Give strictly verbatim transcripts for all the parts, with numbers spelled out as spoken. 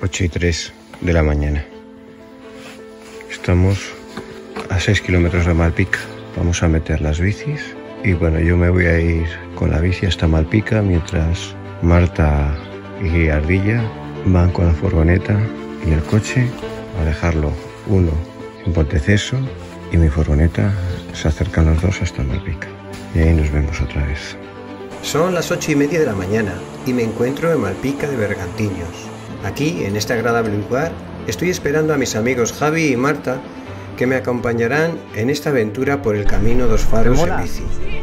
ocho y tres de la mañana. Estamos a seis kilómetros de Malpica. Vamos a meter las bicis y bueno, yo me voy a ir con la bici hasta Malpica mientras Marta y Ardilla van con la furgoneta y el coche a dejarlo uno en Ponteceso y mi furgoneta se acercan los dos hasta Malpica. Y ahí nos vemos otra vez. Son las ocho y media de la mañana y me encuentro en Malpica de Bergantiños. Aquí, en este agradable lugar, estoy esperando a mis amigos Javi y Marta que me acompañarán en esta aventura por el camino dos faros en bici.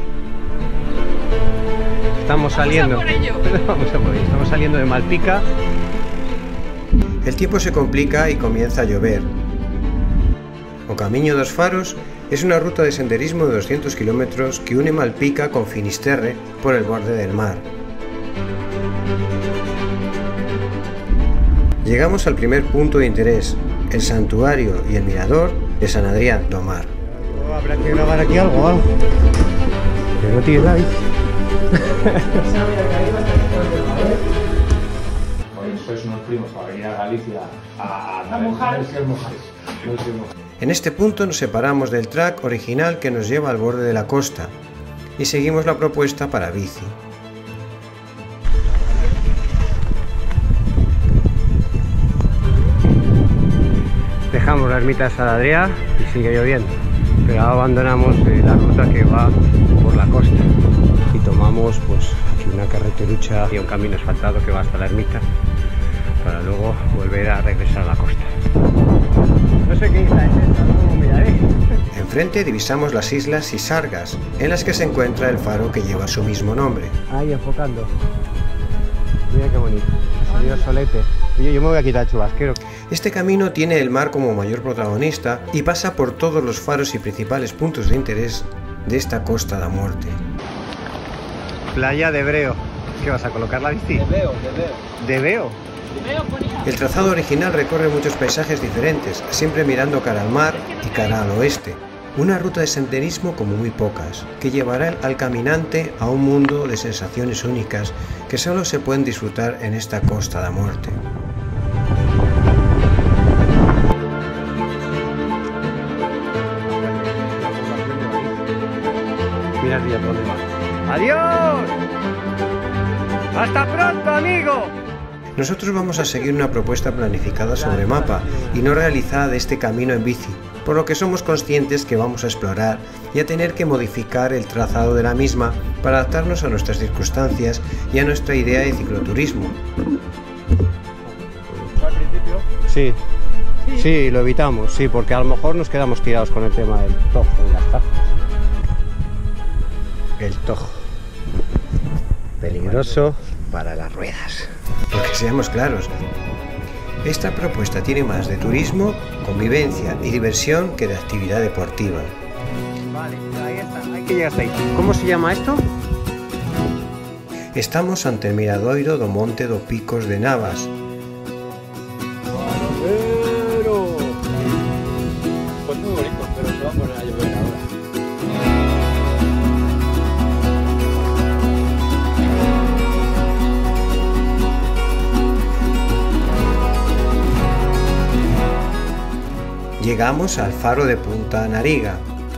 Estamos saliendo. Vamos a por ello. Vamos a por ello. Estamos saliendo de Malpica. El tiempo se complica y comienza a llover. O Camino dos Faros es una ruta de senderismo de doscientos kilómetros que une Malpica con Finisterre por el borde del mar. Llegamos al primer punto de interés, el santuario y el mirador de San Adrián do Mar. Oh, habrá que grabar aquí algo, algo. Que no tiene la bici. Después nos fuimos para venir a Galicia a, a, a mojar. En este punto nos separamos del track original que nos lleva al borde de la costa y seguimos la propuesta para bici. Dejamos la ermita de San Adrián y sigue lloviendo, pero ahora abandonamos eh, la ruta que va por la costa y tomamos pues aquí una carreterucha y un camino asfaltado que va hasta la ermita para luego volver a regresar a la costa. No sé qué isla es esta, no miraré. Enfrente divisamos las islas Sisargas, en las que se encuentra el faro que lleva su mismo nombre. Ahí enfocando. Mira qué bonito. Ha salido el solete. Oye, yo me voy a quitar el chubasquero. Este camino tiene el mar como mayor protagonista y pasa por todos los faros y principales puntos de interés de esta Costa da Morte. Playa de Breo. ¿Qué vas a colocar la bici? De Veo, de Veo. ¿De Veo? El trazado original recorre muchos paisajes diferentes, siempre mirando cara al mar y cara al oeste. Una ruta de senderismo como muy pocas, que llevará al caminante a un mundo de sensaciones únicas que solo se pueden disfrutar en esta Costa da Morte. Mira el día por dónde va. ¡Adiós! ¡Hasta pronto, amigo! Nosotros vamos a seguir una propuesta planificada sobre mapa y no realizada de este camino en bici, por lo que somos conscientes que vamos a explorar y a tener que modificar el trazado de la misma para adaptarnos a nuestras circunstancias y a nuestra idea de cicloturismo. ¿Al principio? Sí. Sí, lo evitamos, sí, porque a lo mejor nos quedamos tirados con el tema del tojo y las tazas. El tojo. Peligroso para las ruedas. Porque seamos claros, esta propuesta tiene más de turismo, convivencia y diversión que de actividad deportiva. Vale, ahí está, hay que llegar hasta ahí. ¿Cómo se llama esto? Estamos ante el miradoiro do Monte do Picos de Navas. ¡Pero! Pues muy bonito, pero se va a poner a llover ahora. Llegamos al faro de Punta Nariga.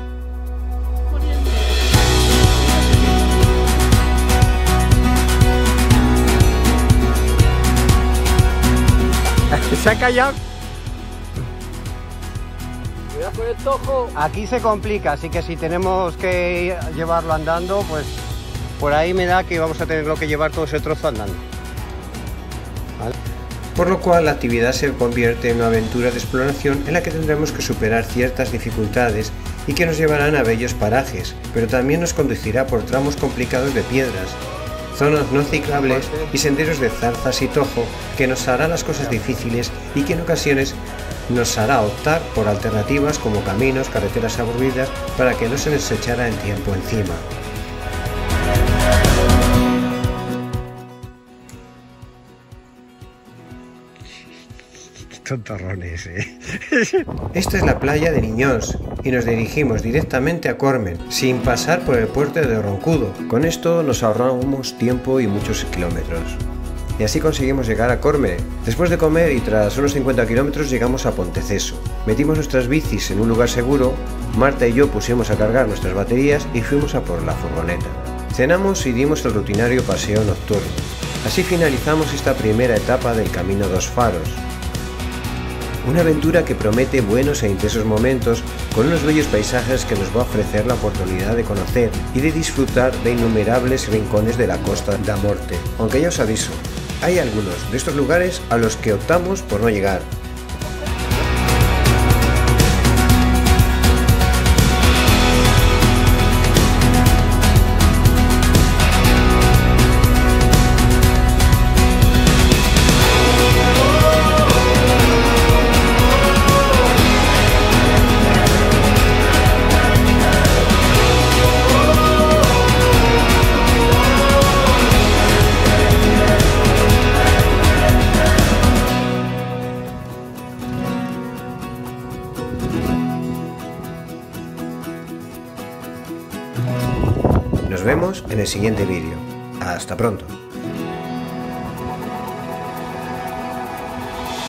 Se ha callado. Cuidado con el tojo. Aquí se complica, así que si tenemos que llevarlo andando, pues por ahí me da que vamos a tenerlo que llevar todo ese trozo andando. ¿Vale? Por lo cual la actividad se convierte en una aventura de exploración en la que tendremos que superar ciertas dificultades y que nos llevarán a bellos parajes, pero también nos conducirá por tramos complicados de piedras, zonas no ciclables y senderos de zarzas y tojo que nos hará las cosas difíciles y que en ocasiones nos hará optar por alternativas como caminos, carreteras aburridas para que no se nos echara el tiempo encima. Tontorrones, eh. Esta es la playa de Niñós y nos dirigimos directamente a Cormen, sin pasar por el puerto de Roncudo. Con esto nos ahorramos tiempo y muchos kilómetros. y así conseguimos llegar a Corme. Después de comer y tras unos cincuenta kilómetros llegamos a Ponteceso. Metimos nuestras bicis en un lugar seguro, Marta y yo pusimos a cargar nuestras baterías y fuimos a por la furgoneta. Cenamos y dimos el rutinario paseo nocturno. Así finalizamos esta primera etapa del Camino dos Faros. Una aventura que promete buenos e intensos momentos con unos bellos paisajes que nos va a ofrecer la oportunidad de conocer y de disfrutar de innumerables rincones de la Costa da Morte. Aunque ya os aviso, hay algunos de estos lugares a los que optamos por no llegar. Nos vemos en el siguiente vídeo. Hasta pronto.